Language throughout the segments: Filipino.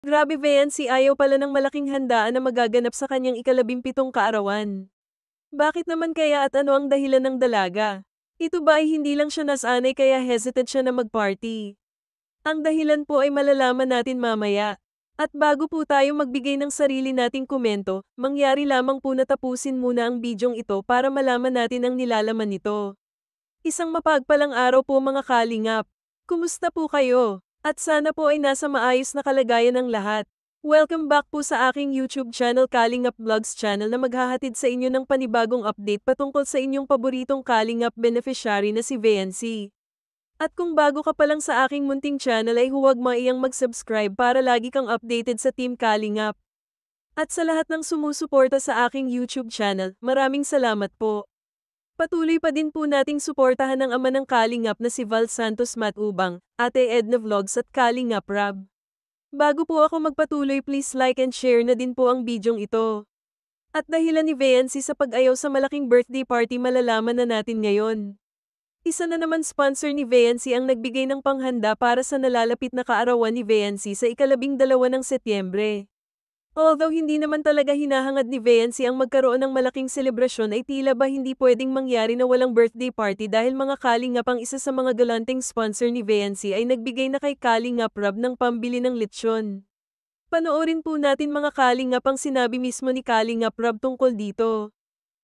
Grabe Viancy, ayaw pala ng malaking handaan na magaganap sa kanyang ika-17 kaarawan. Bakit naman kaya at ano ang dahilan ng dalaga? Ito ba ay hindi lang siya nasanay kaya hesitant siya na mag-party? Ang dahilan po ay malalaman natin mamaya. At bago po tayo magbigay ng sarili nating komento, mangyari lamang po na tapusin muna ang bidyong ito para malaman natin ang nilalaman nito. Isang mapagpalang araw po mga kalingap. Kumusta po kayo? At sana po ay nasa maayos na kalagayan ng lahat. Welcome back po sa aking YouTube channel Kalingap Vlogs channel na maghahatid sa inyo ng panibagong update patungkol sa inyong paboritong Kalingap beneficiary na si Viancy. At kung bago ka pa lang sa aking munting channel ay huwag maiyang mag-subscribe para lagi kang updated sa Team Kalingap. At sa lahat ng sumusuporta sa aking YouTube channel, maraming salamat po. Patuloy pa din po nating suportahan ang ama ng Kalingap na si Val Santos Matubang, Ate Edna Vlogs at Kalingap Rab. Bago po ako magpatuloy, please like and share na din po ang bidyong ito. At dahilan ni Viancy sa pag-ayaw sa malaking birthday party malalaman na natin ngayon. Isa na naman sponsor ni Viancy ang nagbigay ng panghanda para sa nalalapit na kaarawan ni Viancy sa ika-12 ng Setyembre. Although hindi naman talaga hinahangad ni Viancy ang magkaroon ng malaking selebrasyon ay tila ba hindi pwedeng mangyari na walang birthday party dahil mga Kalingap ang isa sa mga galanting sponsor ni Viancy ay nagbigay na kay Kalingap Rab ng pambili ng lechon. Panoorin po natin mga Kalingap ang sinabi mismo ni Kalingap Rab tungkol dito.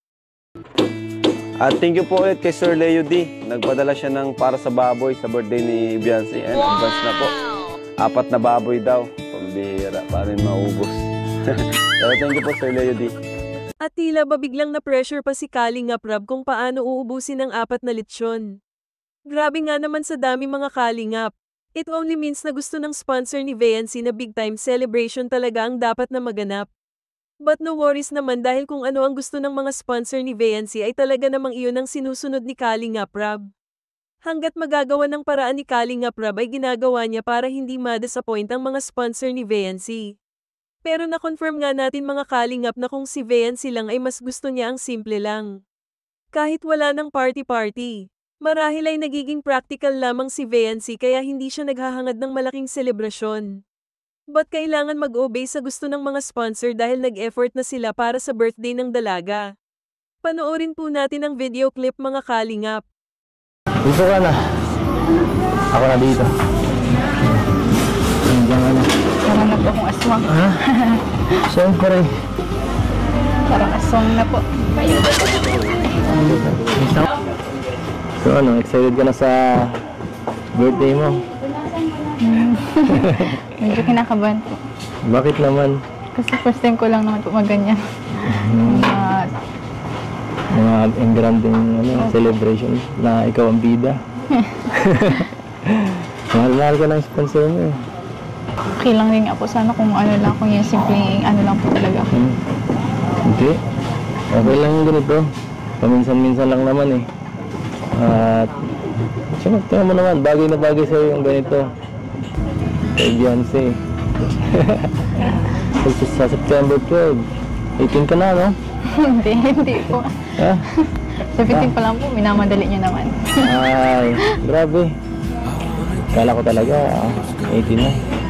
At thank you po ulit kay Sir Leo D. Nagpadala siya ng para sa baboy sa birthday ni Viancy. And advance na po. 4 na baboy daw. Pambihira, para maubos. Pero thank you po Sir Leo D. At tila ba biglang na-pressure pa si Kalingap Rab kung paano uubusin ang 4 na lechon. Grabe nga naman sa dami mga Kalingap. It only means na gusto ng sponsor ni Viancy na big time celebration talaga ang dapat na maganap. But no worries naman dahil kung ano ang gusto ng mga sponsor ni Viancy ay talaga namang iyon ang sinusunod ni Kalingap Rab. Hanggat magagawa ng paraan ni Kalingap Rab ay ginagawa niya para hindi ma-disappoint ang mga sponsor ni Viancy. Pero na-confirm nga natin mga Kalingap na kung si Viancy lang ay mas gusto niya ang simple lang. Kahit wala ng party-party. Marahil ay nagiging practical lamang si Viancy kaya hindi siya naghahangad ng malaking selebrasyon. But kailangan mag-obey sa gusto ng mga sponsor dahil nag-effort na sila para sa birthday ng dalaga. Panoorin po natin ang video clip mga Kalingap. Dito ka na. Ako na dito. Diyan ka na. Parang na po akong aswang. Ha? Siyempre. Parang aswang na po. So ano, excited ka na sa birthday mo? Medyo kinakabahan po. Bakit naman? Kasi first time ko lang naman po maganyan. Mga engranding celebration na ikaw ang bida. Mahal-mahal ka ng sponsor mo eh. Okay lang rin nga po sana kung ano lang, kung yung simpleng ano lang po talaga. Hindi. Okay lang yung ganito. Paminsan-minsan lang naman eh. At siyempre, tingnan mo naman, bagay na bagay sa'yo yung ganito. Kay Viancy. Sa September 12, 18 ka na, no? Hindi po. Ha? 17 pa lang po, minamadali niyo naman. Ay, grabe. Kala ko talaga, 18 na.